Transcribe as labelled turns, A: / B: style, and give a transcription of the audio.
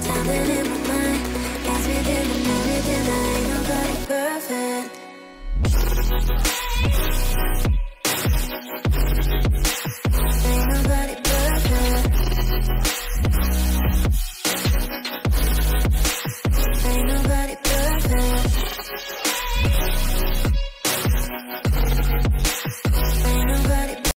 A: Something in my mind gets me thinking, I ain't nobody perfect.